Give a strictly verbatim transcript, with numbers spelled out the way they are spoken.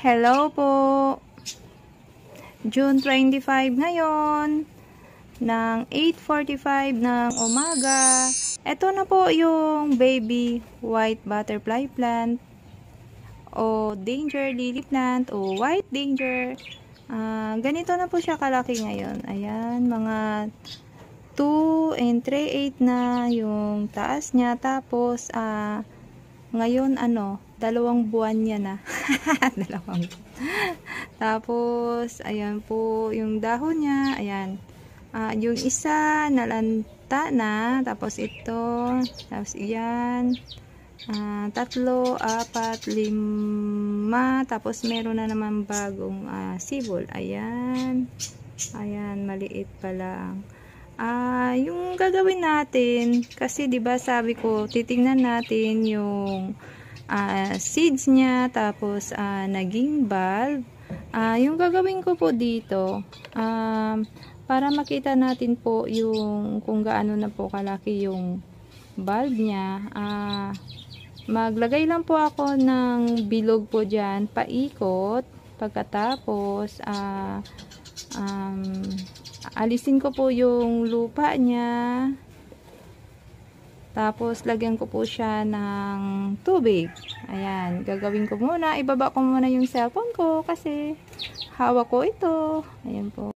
Hello po! June twenty-five ngayon ng eight forty-five ng umaga. Ito na po yung baby white butterfly plant o danger lily plant o white danger. Uh, ganito na po siya kalaki ngayon. Ayan, mga two and three eighths na yung taas niya. Tapos, uh, ngayon, ano, dalawang buwan niya na. dalawang Tapos, ayan po yung dahon niya. Ayan. Uh, yung isa, nalanta na. Tapos ito. Tapos iyan. Uh, tatlo, apat, lima. Tapos meron na naman bagong uh, sibol. Ayan. Ayan, maliit pa lang. Ah, uh, yung gagawin natin, kasi 'di ba sabi ko, titingnan natin yung uh, seeds niya, tapos uh, naging bulb. Ah, uh, yung gagawin ko po dito, um, para makita natin po yung kung gaano na po kalaki yung bulb niya. Ah, uh, maglagay lang po ako ng bilog po diyan, paikot. Pagkatapos, ah, uh, um alisin ko po yung lupa niya. Tapos, lagyan ko po siya ng tubig. Ayan. Gagawin ko muna. Ibaba ko muna yung cellphone ko kasi hawak ko ito. Ayan po.